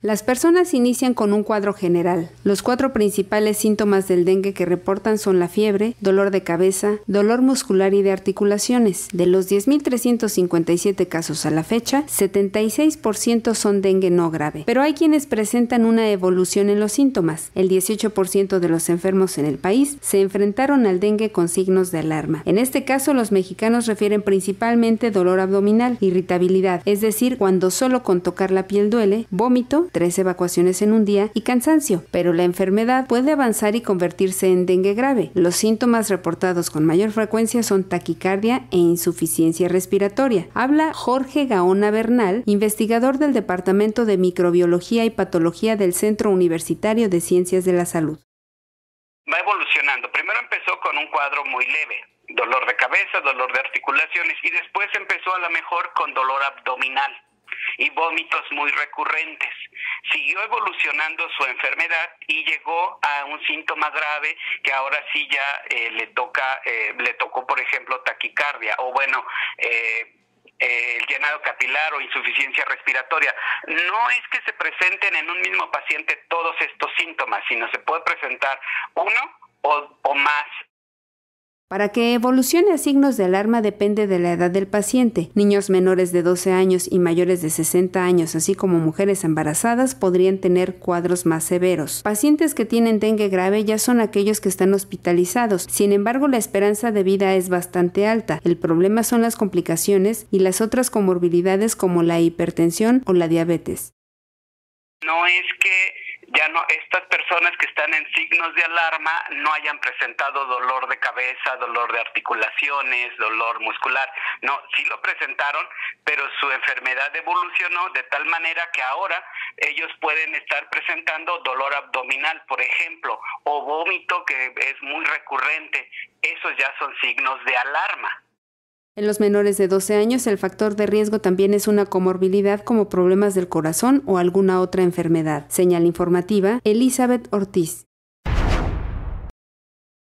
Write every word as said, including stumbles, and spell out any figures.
Las personas inician con un cuadro general. Los cuatro principales síntomas del dengue que reportan son la fiebre, dolor de cabeza, dolor muscular y de articulaciones. De los diez mil trescientos cincuenta y siete casos a la fecha, setenta y seis por ciento son dengue no grave. Pero hay quienes presentan una evolución en los síntomas. El dieciocho por ciento de los enfermos en el país se enfrentaron al dengue con signos de alarma. En este caso, los mexicanos refieren principalmente dolor abdominal, irritabilidad, es decir, cuando solo con tocar la piel duele, vómito, tres evacuaciones en un día y cansancio, pero la enfermedad puede avanzar y convertirse en dengue grave. Los síntomas reportados con mayor frecuencia son taquicardia e insuficiencia respiratoria. Habla Jorge Gaona Bernal, investigador del Departamento de Microbiología y Patología del Centro Universitario de Ciencias de la Salud. Va evolucionando. Primero empezó con un cuadro muy leve, dolor de cabeza, dolor de articulaciones, y después empezó a lo mejor con dolor abdominal y vómitos muy recurrentes. Siguió evolucionando su enfermedad y llegó a un síntoma grave que ahora sí ya eh, le toca, eh, le tocó, por ejemplo, taquicardia o bueno, eh, eh, el llenado capilar o insuficiencia respiratoria. No es que se presenten en un mismo paciente todos estos síntomas, sino se puede presentar uno o, o más. Para que evolucione a signos de alarma depende de la edad del paciente. Niños menores de doce años y mayores de sesenta años, así como mujeres embarazadas, podrían tener cuadros más severos. Pacientes que tienen dengue grave ya son aquellos que están hospitalizados. Sin embargo, la esperanza de vida es bastante alta. El problema son las complicaciones y las otras comorbilidades como la hipertensión o la diabetes. No es que ya no, estas personas que están en signos de alarma no hayan presentado dolor de cabeza, dolor de articulaciones, dolor muscular. No, sí lo presentaron, pero su enfermedad evolucionó de tal manera que ahora ellos pueden estar presentando dolor abdominal, por ejemplo, o vómito que es muy recurrente. Esos ya son signos de alarma. En los menores de doce años, el factor de riesgo también es una comorbilidad como problemas del corazón o alguna otra enfermedad. Señal informativa, Elizabeth Ortiz.